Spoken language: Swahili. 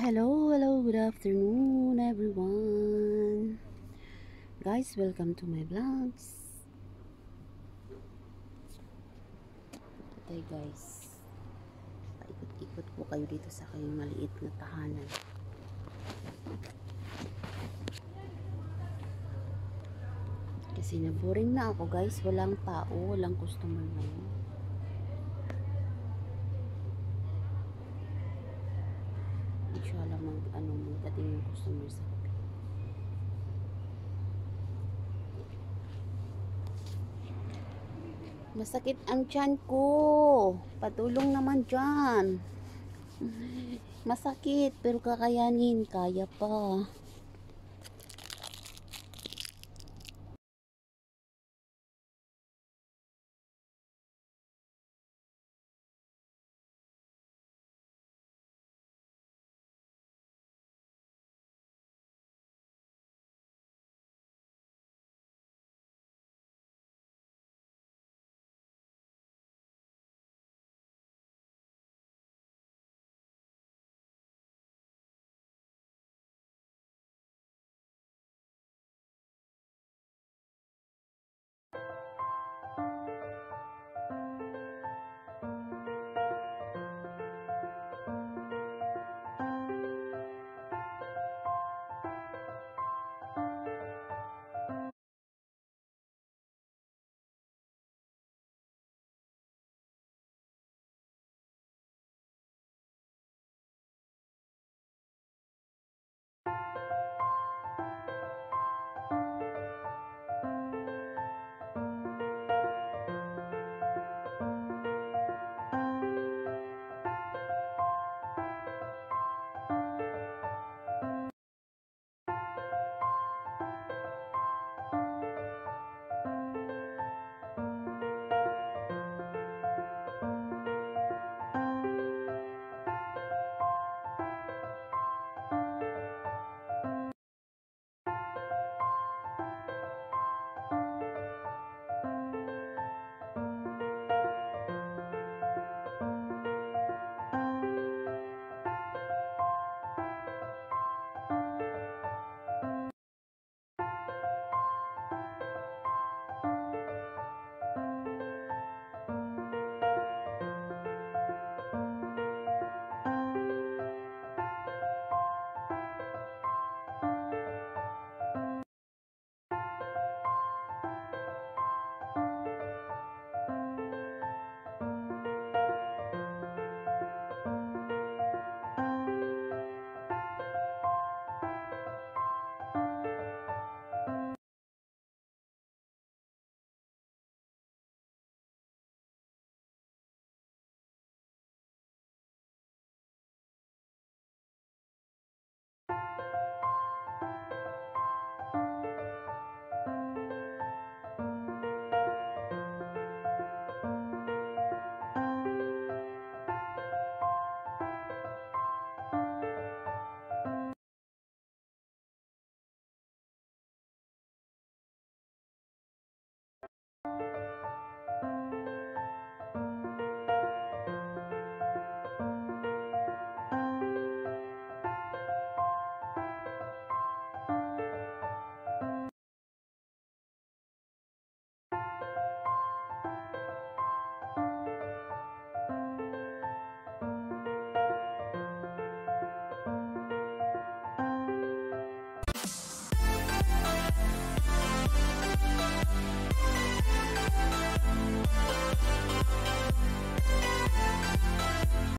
Hello, good afternoon everyone. Guys, welcome to my vlogs. Okay guys, paikot-ikot po kayo dito sa kayong maliit na tahanan. Kasi naboring na ako guys, walang tao, walang customer ngayon. Hindi siya alam magdating yung customer sa gabi. Masakit ang tiyan ko. Patulong naman dyan. Masakit, pero kakayanin. Kaya pa.